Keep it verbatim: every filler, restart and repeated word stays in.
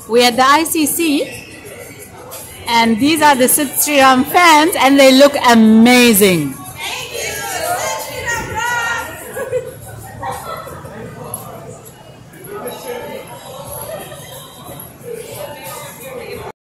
We're at the I C C, and these are the Sriram fans, and they look amazing.